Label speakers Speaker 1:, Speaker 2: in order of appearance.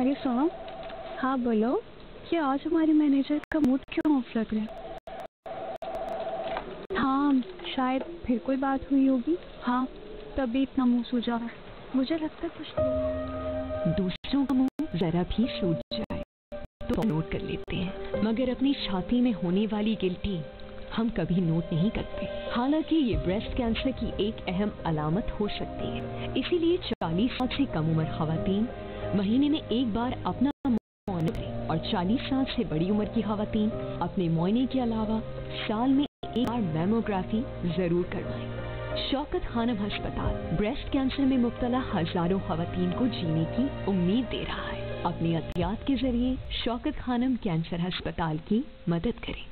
Speaker 1: अरे सुनो। हाँ बोलो। कि आज हमारे मैनेजर का मूड क्यों ऑफ लग रहा है? हाँ शायद फिर कोई बात हुई होगी। हाँ तभी इतना मुंह सूजा है। मुझे लगता है कुछ
Speaker 2: दूसरों का मुंह जरा भी सूज जाए तो नोट कर लेते हैं, मगर अपनी छाती में होने वाली गिल्टी हम कभी नोट नहीं करते। हालांकि ये ब्रेस्ट कैंसर की एक अहम अलामत हो सकती है, इसीलिए 40 साल से कम उम्र खवातीन महीने में एक बार अपना मुआयना करें और 40 साल से बड़ी उम्र की खवातीन अपने मुआयने के अलावा साल में एक बार मैमोग्राफी जरूर करवाएं। शौकत खानम अस्पताल ब्रेस्ट कैंसर में मुब्तला हजारों खवातीन को जीने की उम्मीद दे रहा है। अपने एहतियात के जरिए शौकत खानम कैंसर अस्पताल की मदद करें।